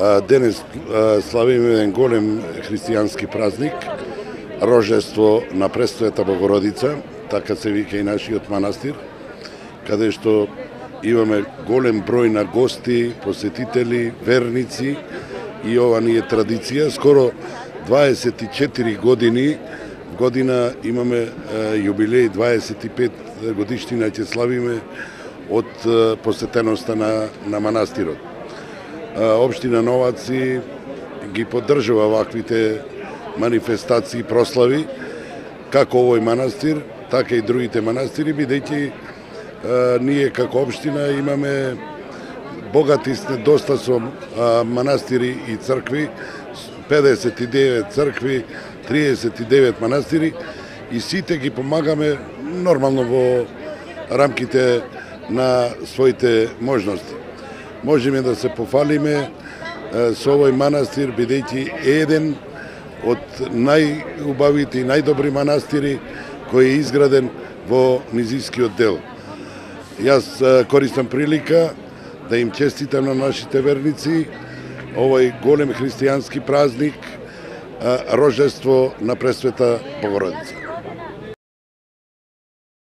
Денес славиме еден голем христијански празник, Рождество на Пресвета Богородица, така се вика и нашиот манастир, каде што имаме голем број на гости, посетители, верници и ова ни е традиција. Скоро 24 години година имаме јубилеј, 25 годишнина ќе славиме од посетеноста на манастирот. Општина Новаци ги поддржува ваквите манифестации, прослави, како овој манастир, така и другите манастири, бидејќи ние како општина имаме богати сме доста со манастири и цркви, 59 цркви, 39 манастири и сите ги помагаме нормално во рамките на своите можности. Можеме да се пофалиме со овој манастир, бидејќи е еден од најубавите и најдобри манастири кој е изграден во низискиот дел. Јас користам прилика да им честитам на нашите верници овој голем христијански празник, Рождество на Пресвета Богородица.